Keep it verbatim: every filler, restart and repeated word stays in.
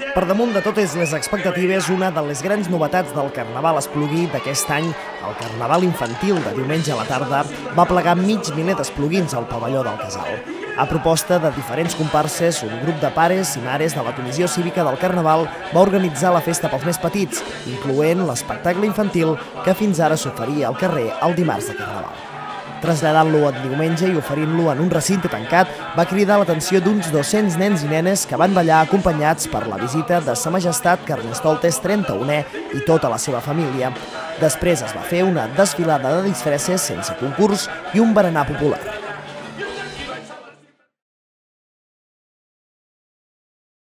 Per damunt de totes les expectatives, una de les grans novetats del Carnaval Esplugui d'aquest any, el Carnaval Infantil de diumenge a la tarda, va plegar mig miler d'espluguins al pavelló del Casal. A proposta de diferents comparses, un grup de pares i mares de la Comissió Cívica del Carnaval va organitzar la festa pels més petits, incloent l'espectacle infantil que fins ara s'oferia al carrer el dimarts de Carnaval. Traslladant-lo a diumenge i oferint-lo en un recinte tancat, va cridar l'atenció d'uns dos-cents nens i nenes que van ballar acompanyats per la visita de Sa Majestat Carnestoltes trenta-unè i tota la seva família. Després es va fer una desfilada de disfresses sense concurs i un berenar popular.